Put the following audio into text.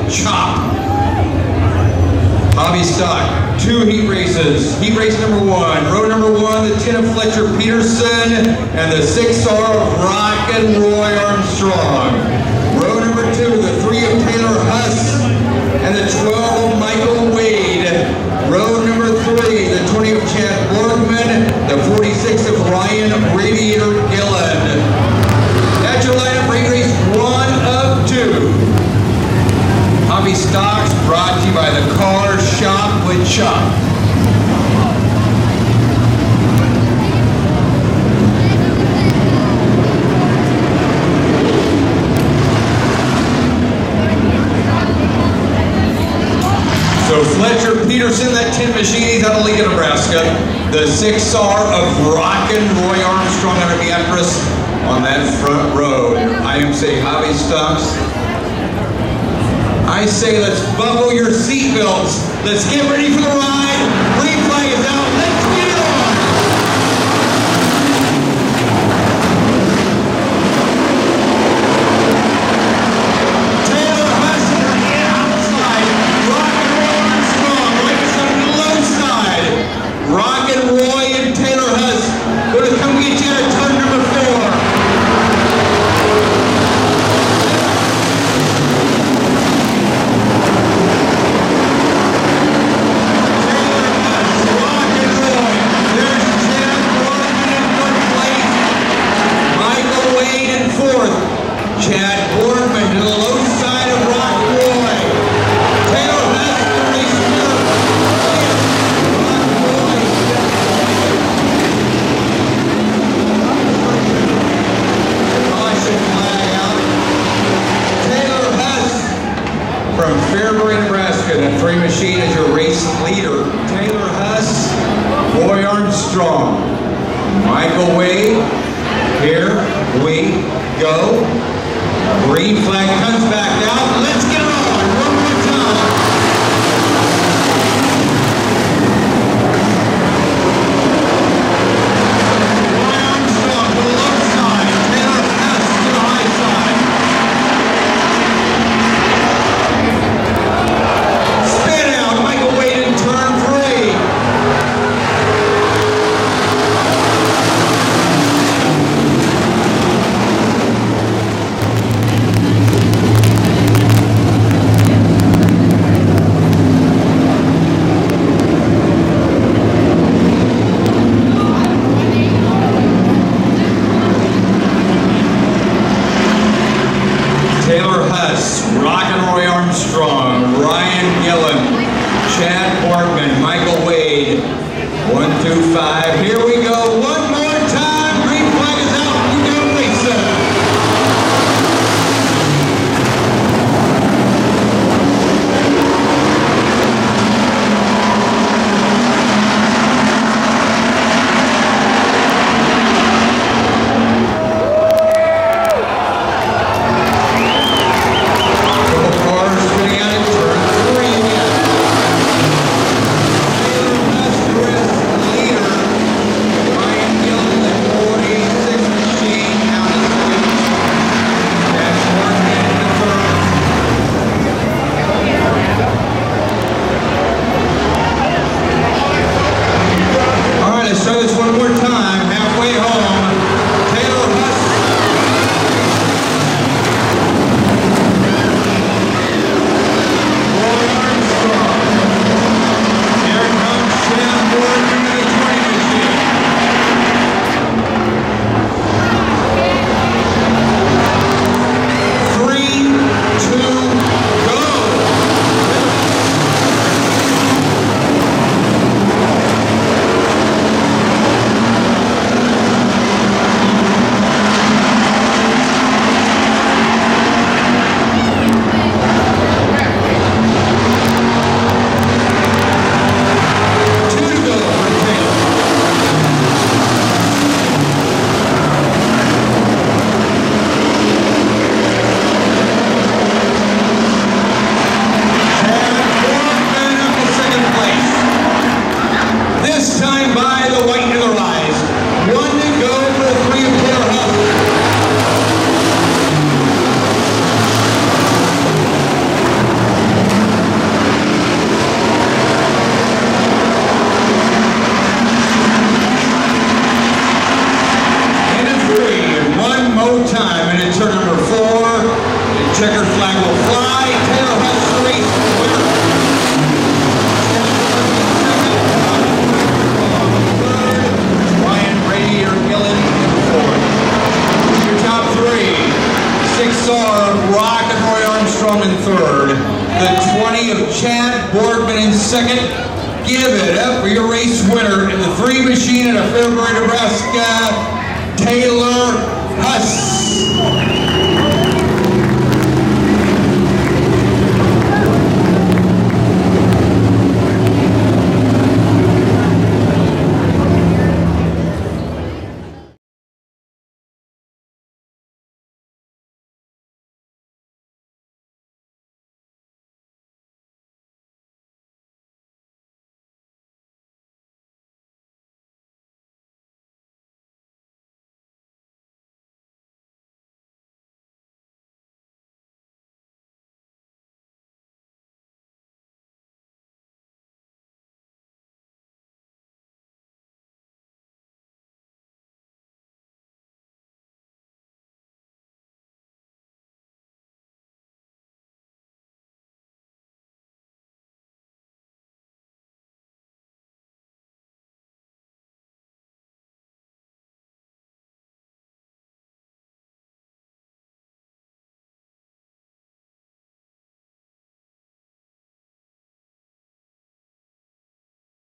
Chop. Hobby stock, 2 heat races. Heat race number 1, row number 1, the 10 of Fletcher Peterson, and the 6R of Rockin' Roy Armstrong. Row number 2, the 3 of Taylor Huss, and the 12 of Michael Wade. Row number 3, the 20 of Chad Borgman, the 46 of Ryan Radiator Gillen. That's your lineup for heat race 1 of 2. Hobby stocks brought to you by the Car Shop with Chop. So Fletcher Peterson, that 10 machine, he's out of Lincoln, Nebraska. The 6R of Rockin' Roy Armstrong out of Beatrice on that front row. I am saying hobby stocks. I say let's buckle your seatbelts. Let's get ready for the ride. Green flag is out. Let's get it on. Taylor Huss on the outside. Rockin' Roy Armstrong. Right beside on the low side. Rockin' Roy and Taylor Huss. Gonna come get you at turn number 4. Chad Borgman to the low side of Rock Roy. Taylor Huss to race number 5. Rock Roy. Caution flag out. Taylor Huss from Fairbury, Nebraska. The 3 machine is your race leader. Taylor Huss, Roy Armstrong, Michael Wade. Here we go. Green flag comes back out. Let's get it on one more time. Roy Armstrong to the low side. Taylor Huss to the high side. Spin out. Michael Wade in turn 3. Rockin' Roy Armstrong, Ryan Gillen, Chad Borgman, Michael Wade. 1, 2, 5. Here we go. One more time. Green flag is out. We go racing. Leader. 10 of Fletcher Peterson, 3 of Chad Borgman, 6 of Ryan Radiator Gillen. 1, 2, 3. Here we go. One more time. Green flag is out. We go racing. Taylor Huss flag will fly. Taylor Huss, race winner. Ryan Brady or Gillen in fourth. Your top three. 6R Rock and Roy Armstrong in third. The 20 of Chad Borgman in second. Give it up for your race winner in the 3 machine out of Fairbury, Nebraska, Taylor Huss.